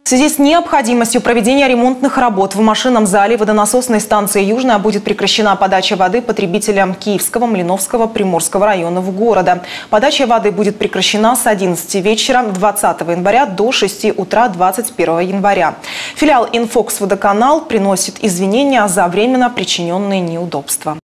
В связи с необходимостью проведения ремонтных работ в машинном зале водонасосной станции «Южная» будет прекращена подача воды потребителям Киевского, Млиновского, Приморского районов города. Подача воды будет прекращена с 11 вечера 20 января до 6 утра 21 января. Филиал «Инфокс Водоканал» приносит извинения за временно причиненные неудобства.